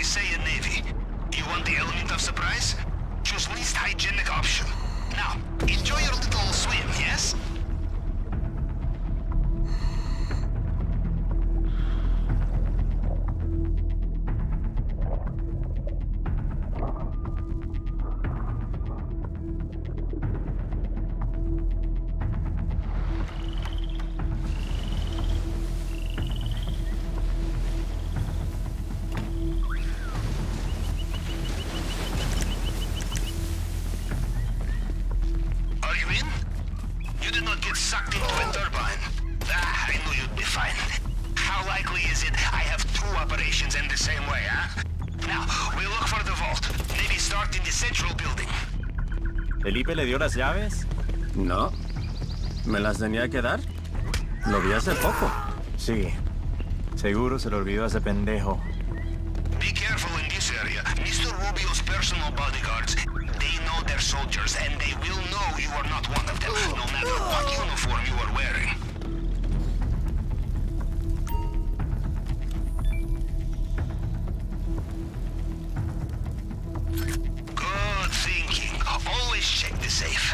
say in Navy. You want the element of surprise? Choose least hygienic option. Now, enjoy your little swim, yes? Sucked into a turbine. I knew you'd be fine. How likely is it I have two operations in the same way, huh? Now, we look for the vault. Maybe start in the central building. ¿Felipe le dio las llaves? No. ¿Me las tenía que dar? Lo vi hace poco. Sí. Seguro se lo olvidó a ese pendejo. Be careful in this area. Mr. Rubio's personal bodyguards, they know their soldiers, and they will know you are not one of them, no matter what uniform you are wearing. Good thinking. Always check the safe.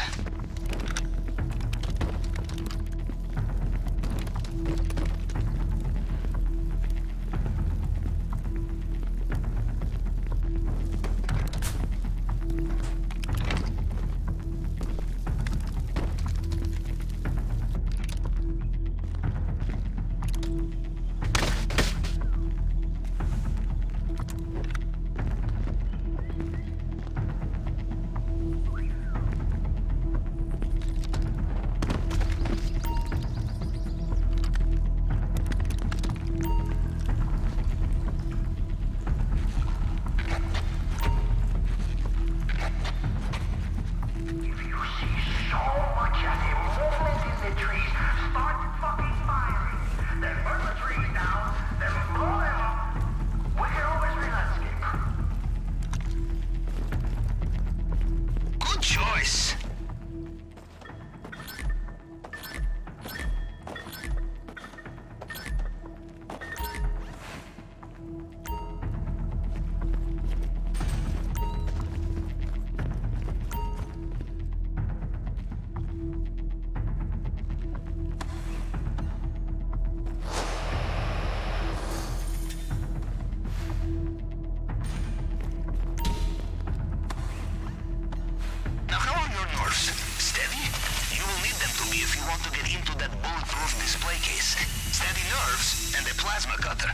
If you want to get into that bulletproof display case, steady nerves and a plasma cutter.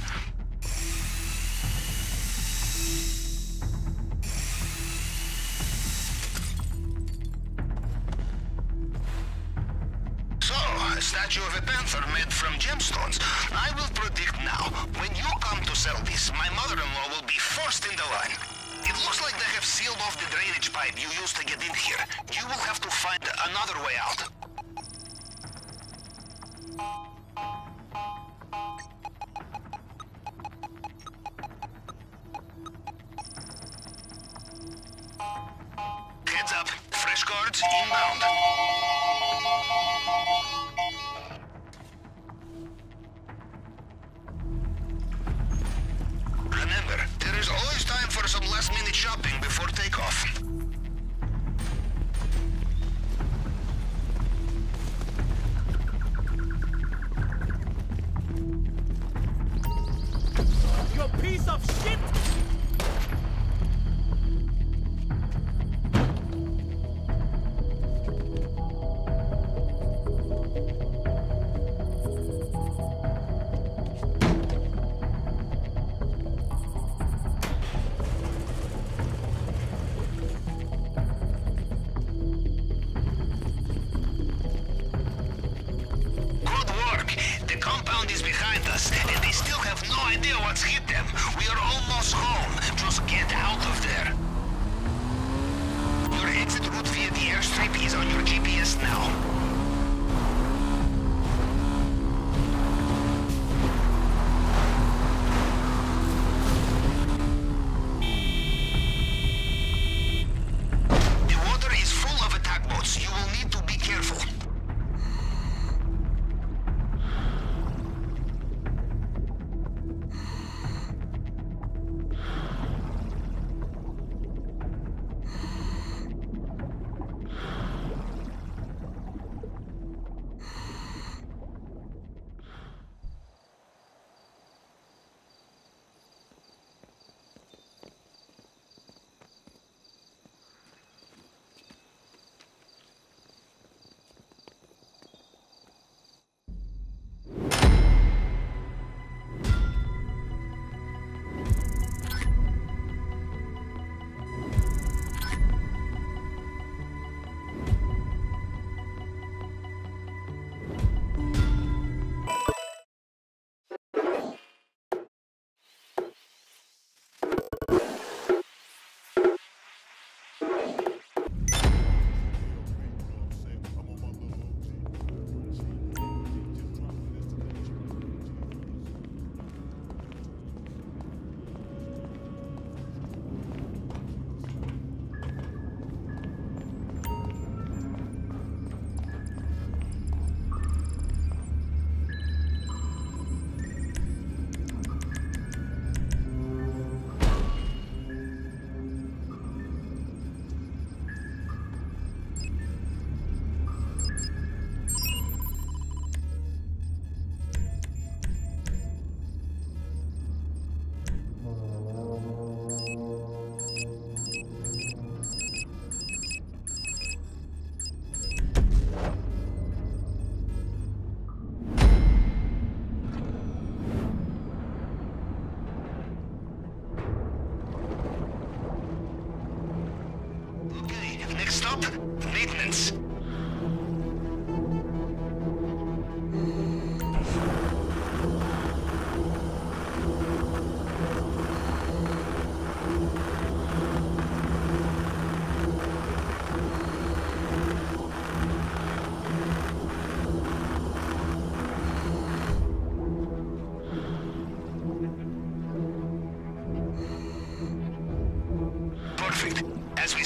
So, a statue of a panther made from gemstones. I will predict now, when you come to sell this, my mother-in-law will be first in the line. It looks like they have sealed off the drainage pipe you used to get in here. You will have to find another way out. Heads up. Fresh guards inbound. Remember, there is always time for some last-minute shopping before takeoff. You piece of shit! Is behind us, and they still have no idea what's hit them. We are almost home. Just get out of there. Your exit route via the airstrip is on your GPS now. The water is full of attack boats. You will need to be careful.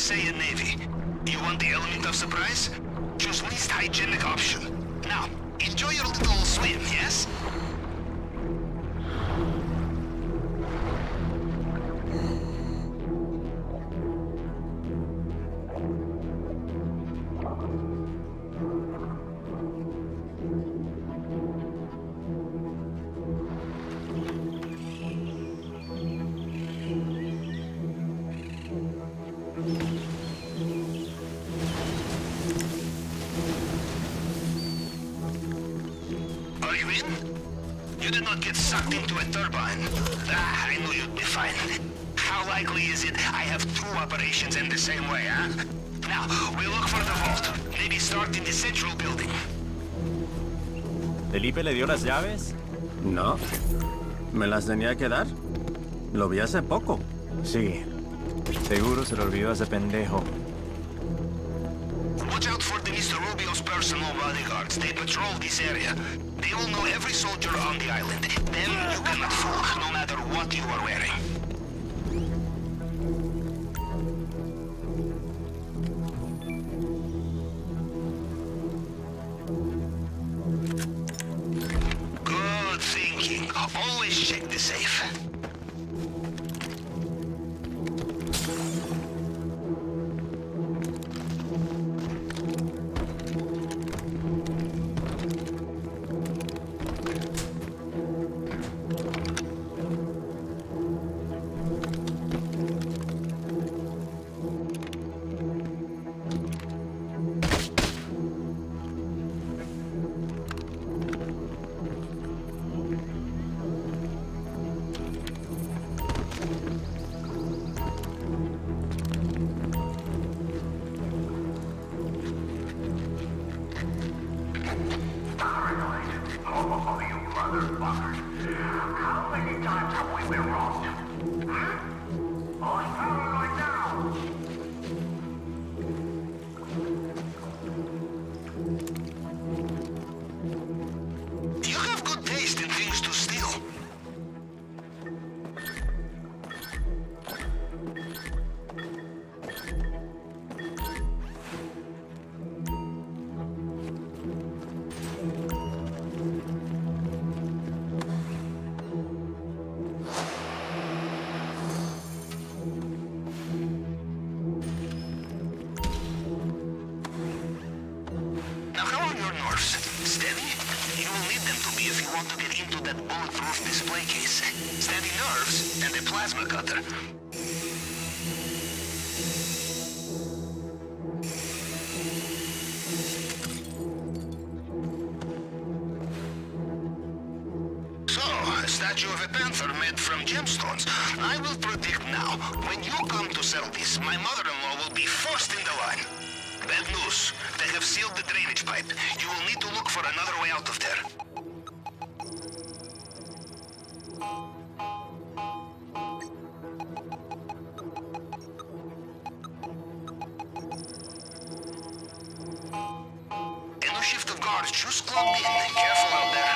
say in Navy. You want the element of surprise? Choose least hygienic option. Now, enjoy your little swim, yes? Are you in? You did not get sucked into a turbine. Ah, I knew you'd be fine. How likely is it I have two operations in the same way, huh? Now, we look for the vault. Maybe start in the central building. ¿Felipe le dio las llaves? No. ¿Me las tenía que dar? Lo vi hace poco. Sí. Seguro se lo olvidó a ese pendejo. Watch out for the Mr. Rubio's personal bodyguards. They patrol this area. They will know every soldier on the island. Them you cannot fool, no matter what you are wearing. Good thinking. Always check the safe. Oh, you motherfuckers. How many times have we been wrong? Huh? Oh, it's paranoid now. You have good taste in things to steal. Now, how are your nerves? Steady? You will need them to be if you want to get into that bulletproof display case. Steady nerves and a plasma cutter. So, a statue of a panther made from gemstones. I will predict now, when you come to sell this, my mother-in-law will be first in the line. Bad news. They have sealed the drainage pipe. You will need to look for another way out of there. A new shift of guards just clocked in. Careful out there.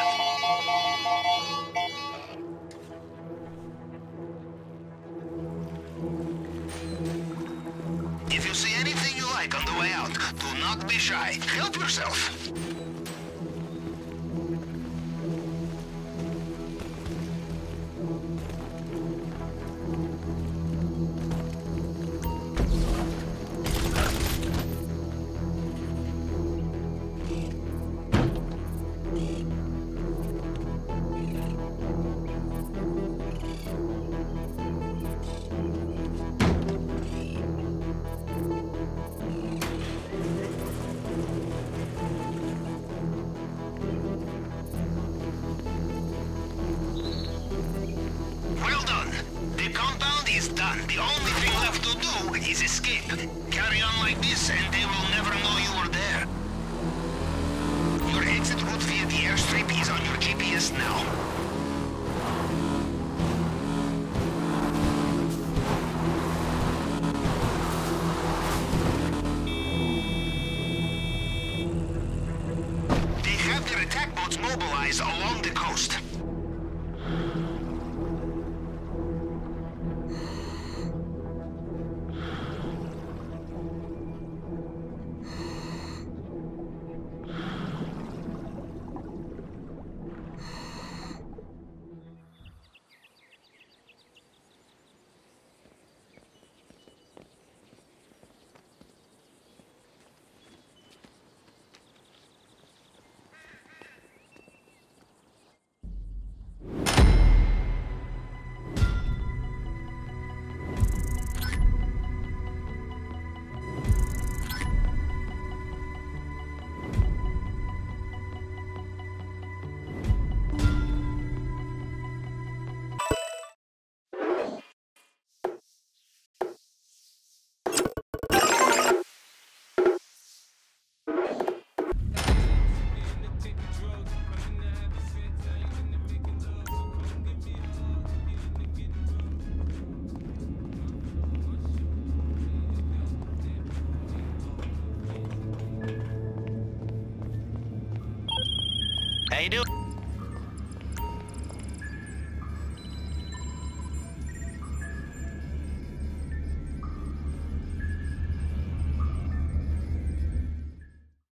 If you see anything you like on the way out, do not be shy. Help yourself. Well done. The compound is done. The only thing left to do is escape. Carry on like this and they will never know you were there. Your exit route via the airstrip is on your GPS now. They have their attack boats mobilized along the coast. How you doing?